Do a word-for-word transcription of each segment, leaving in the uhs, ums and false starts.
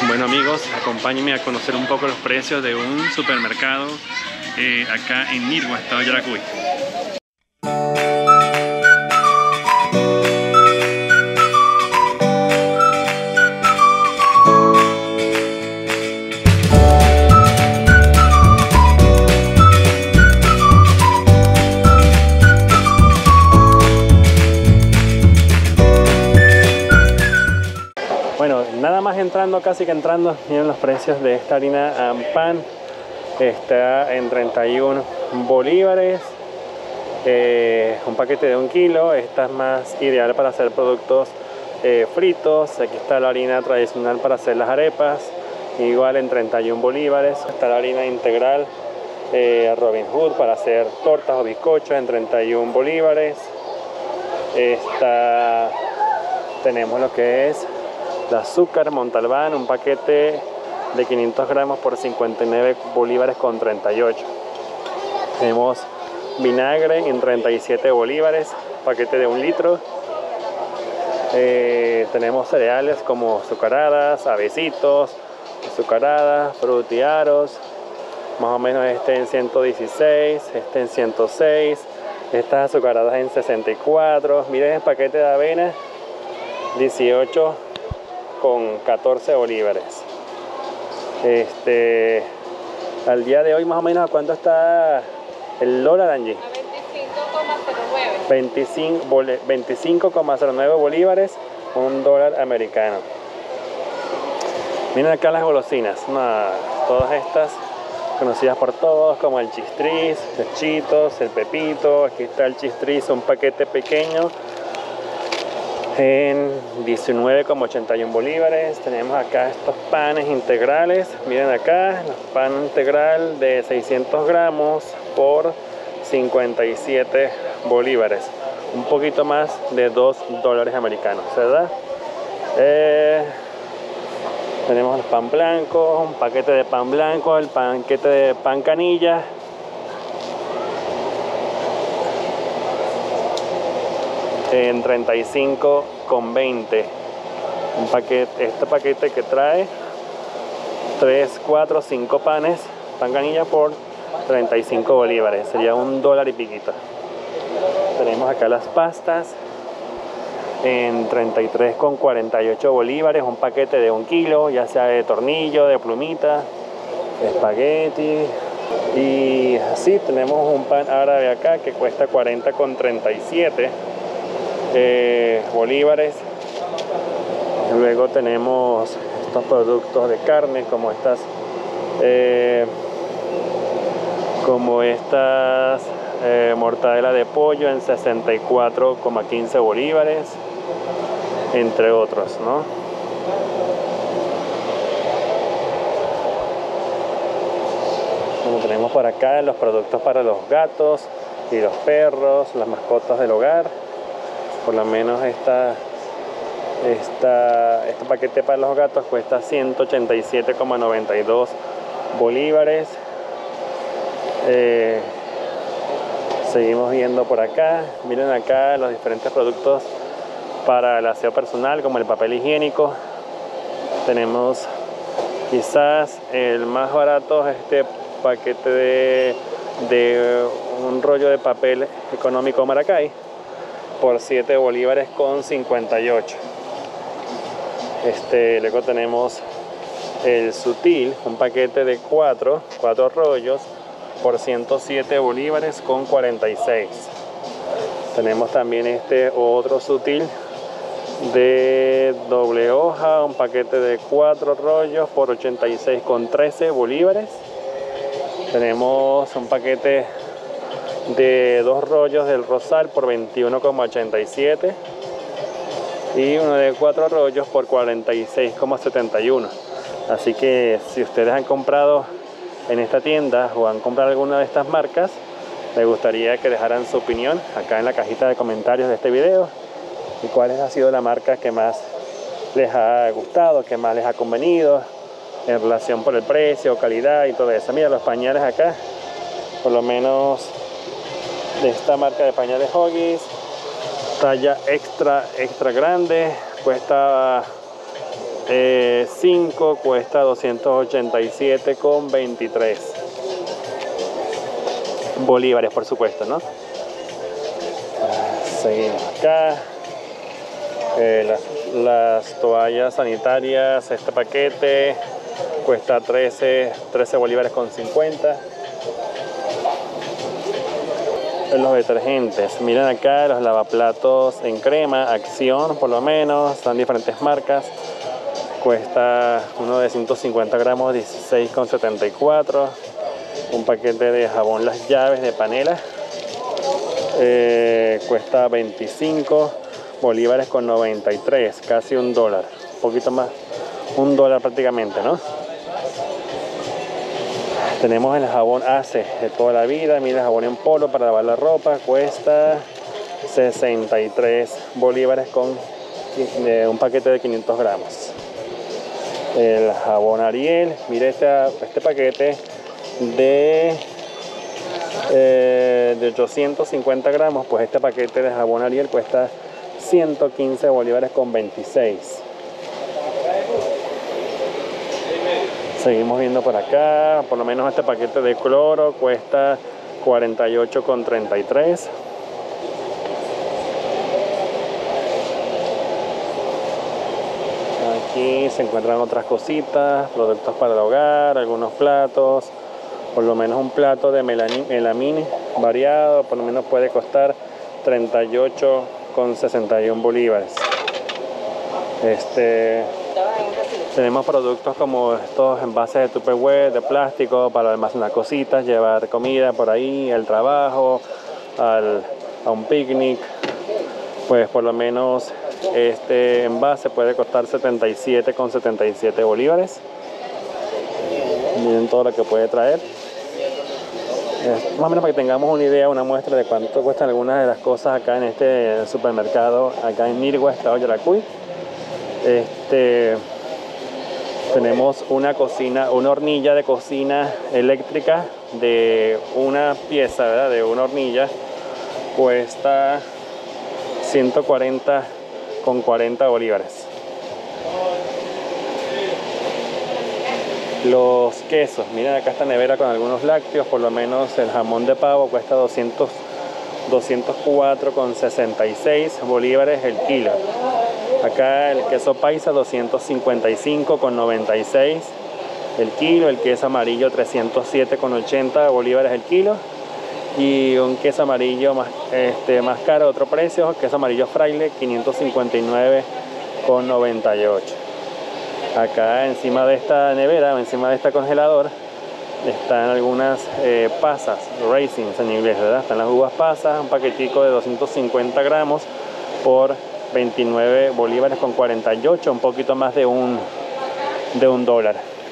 Bueno amigos, acompáñenme a conocer un poco los precios de un supermercado eh, acá en Nirgua, estado de Yaracuy. Bueno, nada más entrando, casi que entrando, miren los precios de esta harina Ampan. Está en treinta y uno bolívares, eh, un paquete de un kilo. Esta es más ideal para hacer productos eh, fritos. Aquí está la harina tradicional para hacer las arepas, igual en treinta y uno bolívares. Está la harina integral eh, Robin Hood para hacer tortas o bizcochos en treinta y uno bolívares. Esta, tenemos lo que es el azúcar Montalbán, un paquete de quinientos gramos por cincuenta y nueve bolívares con treinta y ocho. Tenemos vinagre en treinta y siete bolívares, paquete de un litro. Eh, tenemos cereales como azucaradas, avecitos, azucaradas, frutiaros. Más o menos este en ciento dieciséis, este en ciento seis, estas azucaradas en sesenta y cuatro. Miren el paquete de avena, dieciocho con catorce bolívares. Este, al día de hoy más o menos ¿a cuánto está el dólar, Angie? A veinticinco coma cero nueve. veinticinco coma cero nueve bolívares, un dólar americano. Miren acá las golosinas, nah, todas estas conocidas por todos como el chistris, los chitos, el pepito. Aquí está el chistris, un paquete pequeño en diecinueve coma ochenta y uno bolívares. Tenemos acá estos panes integrales, miren acá, los pan integral de seiscientos gramos por cincuenta y siete bolívares, un poquito más de dos dólares americanos, ¿verdad? Eh, tenemos el pan blanco, un paquete de pan blanco, el paquete de pan canilla en treinta y cinco con veinte. Un paquete, este paquete que trae tres, cuatro, cinco panes, pan canilla por treinta y cinco bolívares, sería un dólar y piquito. Tenemos acá las pastas en treinta y tres con cuarenta y ocho bolívares, un paquete de un kilo, ya sea de tornillo, de plumita, de espagueti. Y así tenemos un pan árabe acá que cuesta cuarenta con treinta y siete Eh, bolívares. Luego tenemos estos productos de carne como estas eh, como estas eh, mortadela de pollo en sesenta y cuatro coma quince bolívares, entre otros, ¿no? Como tenemos por acá los productos para los gatos y los perros, las mascotas del hogar. Por lo menos esta, esta, este paquete para los gatos cuesta ciento ochenta y siete coma noventa y dos bolívares. Eh, seguimos viendo por acá. Miren acá los diferentes productos para el aseo personal, como el papel higiénico. Tenemos quizás el más barato, este paquete de, de un rollo de papel económico Maracay por siete bolívares con cincuenta y ocho. Este, luego tenemos el sutil, un paquete de cuatro, cuatro rollos por ciento siete bolívares con cuarenta y seis. Tenemos también este otro sutil de doble hoja, un paquete de cuatro rollos por ochenta y seis con trece bolívares. Tenemos un paquete de dos rollos del Rosal por veintiuno coma ochenta y siete y uno de cuatro rollos por cuarenta y seis coma setenta y uno. Así que si ustedes han comprado en esta tienda o han comprado alguna de estas marcas, me gustaría que dejaran su opinión acá en la cajita de comentarios de este video, y cuál ha sido la marca que más les ha gustado, que más les ha convenido en relación por el precio, calidad y todo eso. Mira los pañales acá, por lo menos de esta marca de pañales Huggies, talla extra extra grande, cuesta eh, cinco cuesta doscientos ochenta y siete con veintitrés bolívares, por supuesto, ¿no? Seguimos acá. Eh, las, las toallas sanitarias, este paquete cuesta trece bolívares con cincuenta. Los detergentes, miren acá los lavaplatos en crema, Acción por lo menos, están diferentes marcas. Cuesta uno de ciento cincuenta gramos, dieciséis con setenta y cuatro. Un paquete de jabón Las Llaves de panela, eh, cuesta veinticinco bolívares con noventa y tres, casi un dólar, un poquito más, un dólar prácticamente, ¿no? Tenemos el jabón Ace de toda la vida, mira, jabón en polvo para lavar la ropa, cuesta sesenta y tres bolívares con eh, un paquete de quinientos gramos. El jabón Ariel, mire este, este paquete de, eh, de ochocientos cincuenta gramos, pues este paquete de jabón Ariel cuesta ciento quince bolívares con veintiséis. Seguimos viendo por acá, por lo menos este paquete de cloro cuesta cuarenta y ocho con treinta y tres. Aquí se encuentran otras cositas, productos para el hogar, algunos platos. Por lo menos un plato de melamine variado, por lo menos puede costar treinta y ocho con sesenta y uno bolívares. Este, tenemos productos como estos envases de Tupperware de plástico para almacenar cositas, llevar comida por ahí, al trabajo, al, a un picnic. Pues por lo menos este envase puede costar setenta y siete con setenta y siete bolívares. Miren todo lo que puede traer. Más o menos para que tengamos una idea, una muestra de cuánto cuestan algunas de las cosas acá en este supermercado, acá en Nirgua, estado Yaracuy. Este, tenemos una cocina, una hornilla de cocina eléctrica de una pieza, ¿verdad? De una hornilla, cuesta ciento cuarenta con cuarenta bolívares. Los quesos, miren acá esta nevera con algunos lácteos, por lo menos el jamón de pavo cuesta doscientos, doscientos cuatro con sesenta y seis bolívares el kilo. Acá el queso paisa doscientos cincuenta y cinco con noventa y seis el kilo, el queso amarillo trescientos siete con ochenta bolívares el kilo. Y un queso amarillo más, este, más caro, otro precio, queso amarillo fraile, quinientos cincuenta y nueve con noventa y ocho. Acá encima de esta nevera, encima de este congelador, están algunas eh, pasas, raisins en inglés, ¿verdad? Están las uvas pasas, un paquetico de doscientos cincuenta gramos por veintinueve bolívares con cuarenta y ocho, un poquito más de un, de un dólar.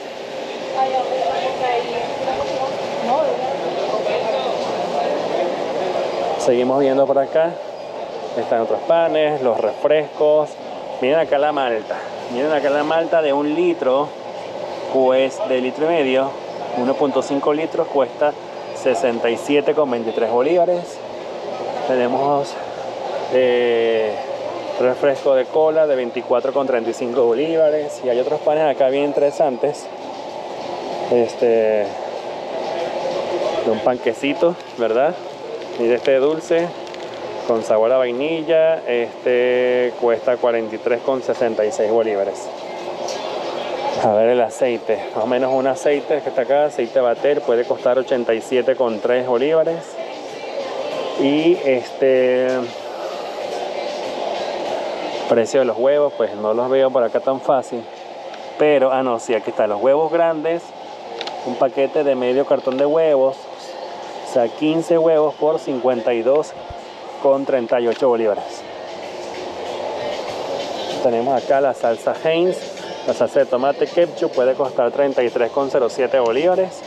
Seguimos viendo por acá, están otros panes, los refrescos. Miren acá la malta, miren acá la malta de un litro, pues de litro y medio, uno punto cinco litros, cuesta sesenta y siete con veintitrés bolívares. Tenemos eh, refresco de cola de veinticuatro con treinta y cinco bolívares. Y hay otros panes acá bien interesantes. Este, de un panquecito, ¿verdad? Mire este dulce con sabor a vainilla, este cuesta cuarenta y tres con sesenta y seis bolívares. A ver el aceite, más o menos un aceite que está acá, aceite Bater, puede costar ochenta y siete con tres bolívares. Y este precio de los huevos, pues no los veo por acá tan fácil, pero, ah no, sí, aquí está, los huevos grandes, un paquete de medio cartón de huevos, o sea, quince huevos por cincuenta y dos con treinta y ocho bolívares. Tenemos acá la salsa Heinz, la salsa de tomate ketchup, puede costar treinta y tres con cero siete bolívares.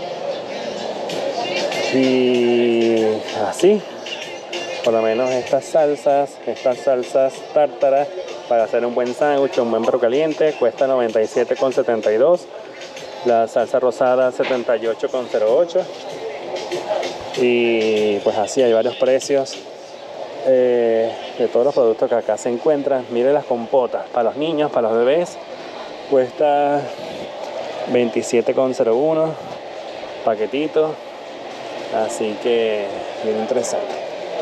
Y así, por lo menos estas salsas, estas salsas tártaras para hacer un buen sándwich, un buen perro caliente, cuesta noventa y siete con setenta y dos. La salsa rosada setenta y ocho con cero ocho. Y pues así hay varios precios eh, de todos los productos que acá se encuentran. Miren las compotas para los niños, para los bebés, cuesta veintisiete con cero uno, paquetito, así que bien interesante.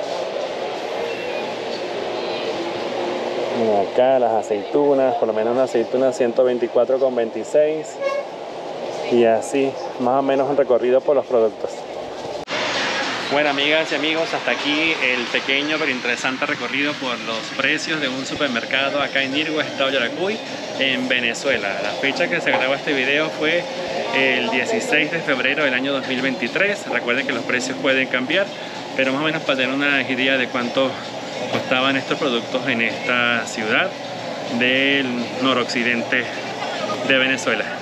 Miren acá las aceitunas, por lo menos una aceituna ciento veinticuatro con veintiséis, y así más o menos un recorrido por los productos. Bueno, amigas y amigos, hasta aquí el pequeño pero interesante recorrido por los precios de un supermercado acá en Nirgua, estado Yaracuy, en Venezuela. La fecha que se grabó este video fue el dieciséis de febrero del año dos mil veintitrés. Recuerden que los precios pueden cambiar, pero más o menos para tener una idea de cuánto costaban estos productos en esta ciudad del noroccidente de Venezuela.